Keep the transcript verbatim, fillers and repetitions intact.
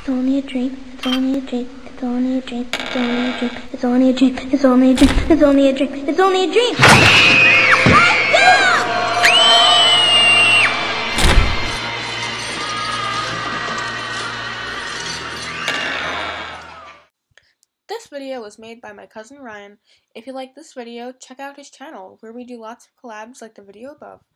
It's only a dream, it's only a dream, it's only a dream, it's only a dream, it's only a dream, it's only a dream, it's only a dream, it's only a dream. This video was made by my cousin Ryan. If you like this video, check out his channel where we do lots of collabs like the video above.